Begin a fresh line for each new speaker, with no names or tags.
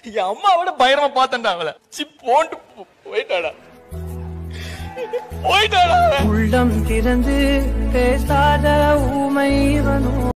என் அம்மாவோட பயங்கரமா பார்த்தேன்டா அவளை. போன்ட்டு போயிட்டாடா. உள்ளம் திறந்து பேசாத ஊமை